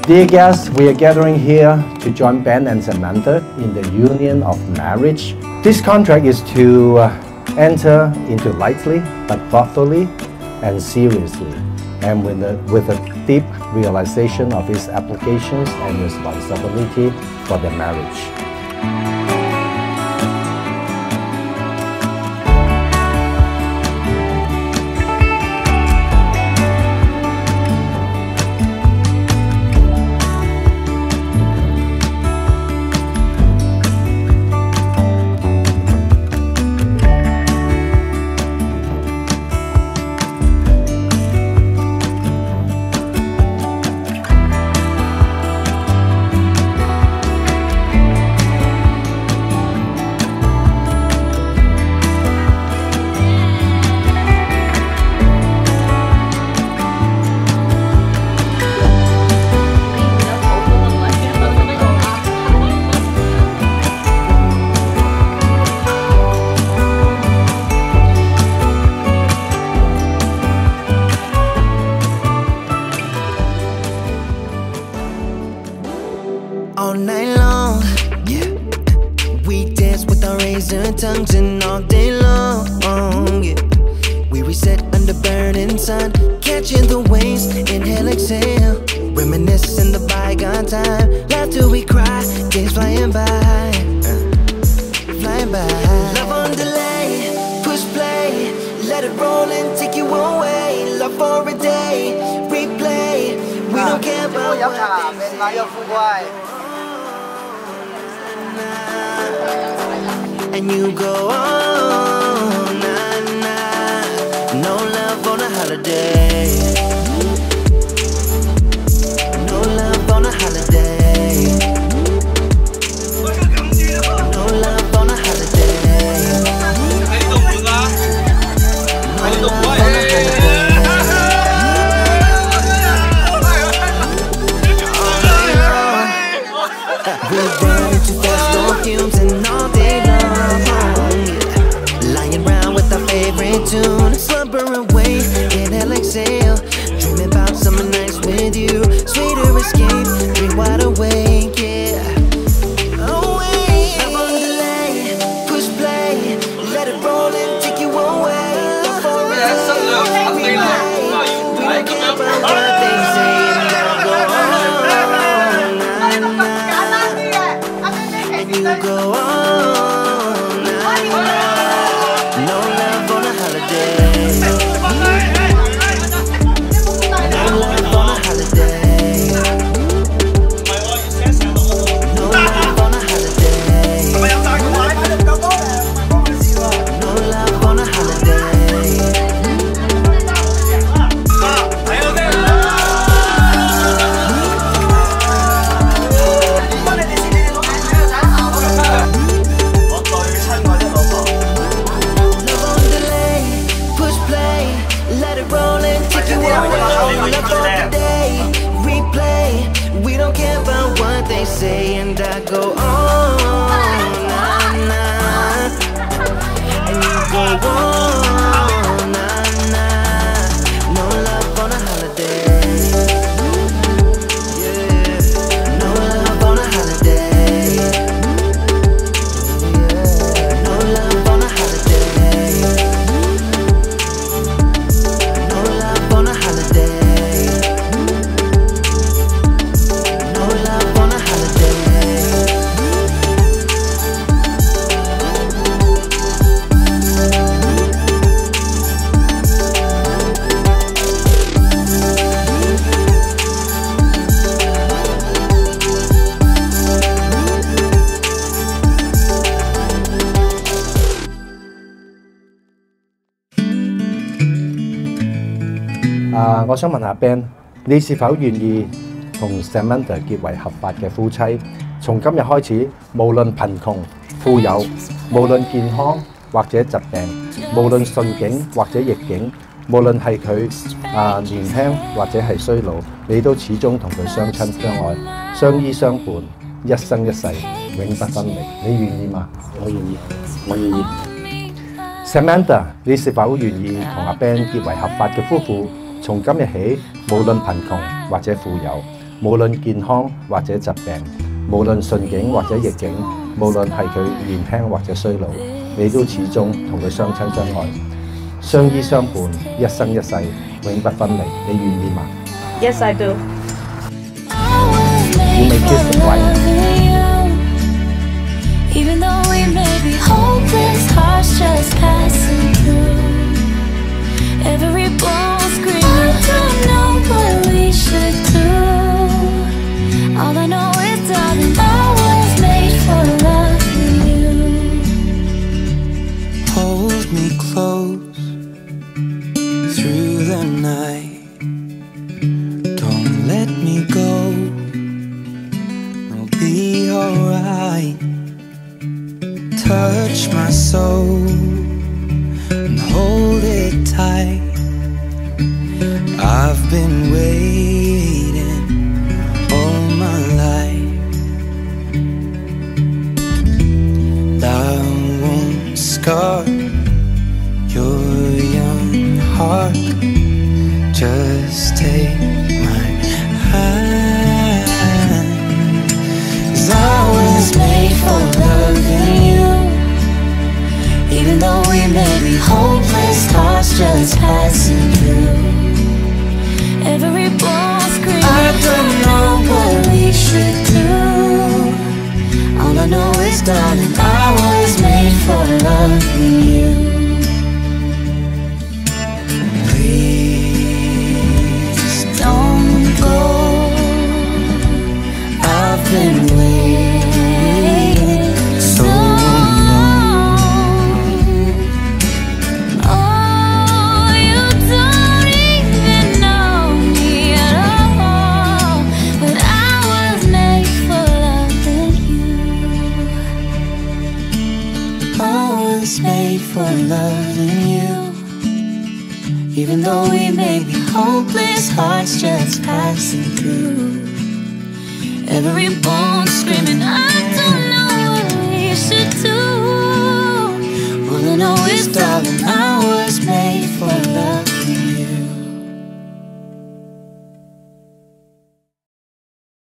Dear guests, we are gathering here to join Ben and Samantha in the union of marriage. This contract is to enter into lightly, but thoughtfully and seriously, and with a deep realization of its applications and responsibility for their marriage. All night long, yeah. We dance with our razor tongues and all day long, yeah. We reset under burning sun, catching the waves, inhale, exhale, reminiscing the bygone time. Laughter we cry, days flying by, flying by. Love on delay, push play, let it roll and take you away. Love for a day, replay. We don't care about what they say. And you go on, nah, nah. No love on a holiday. No love on a holiday. No love on a holiday. No love on a holiday. We're burning too fast, no fumes and all day long. Lying around with our favorite tune, slumber away, inhale, exhale, dreaming about summer nights with you. Sweeter escape, dream wide awake, yeah. Away. Love on delay, push play, let it roll and take you away. Love for a day, replay. We don't care about what they say, and I'll go on, nah, nah. And you go on. No love on a holiday. No love on a holiday. No love on a holiday. No love on a holiday. We don't care about what they say, and I go on, nah, nah. And you go on, nah, nah. No love on a holiday. Yeah. No love on a holiday. Yeah. No love on a holiday. No love on a holiday. 我想問下 Ben， 你是否願意同 Samantha 結為合法嘅夫妻？從今日開始，無論貧窮富有，無論健康或者疾病，無論順境或者逆境，無論係佢年輕或者係衰老，你都始終同佢相親相愛、相依相伴，一生一世，永不分離。你願意嗎？我願意，我願意。Samantha， 你是否願意同阿 Ben 結為合法嘅夫婦？從今日起，無論貧窮或者富有， 無論健康或者疾病，無論順境或者逆境，無論係佢年輕或者衰老，你都始終同佢相親相愛，相依相伴，一生一世，永不分離。你願意嗎？ Yes, I do. You may kiss the bride. Even though we may be hopeless, hearts just passing through. Every bone screaming, I don't know what we should do. All I know is, darling, I was made for loving you. Hold me close through the night. Don't let me go. We'll be alright. Touch my soul and hold it tight. I've been waiting all my life. I won't scar your young heart. Just take my hand, 'cause I was made for loving you. Even though we may be hopeless, hearts just passing through. Every bone screaming, I don't know what we should do. All I know is, darling, I was made for loving you. Please don't go. I've been waiting so long. Oh, you don't even know me at all, but I was made for loving you. I was made for loving you. Even though we may be hopeless, hearts just passing through. Every bone screaming, I don't know.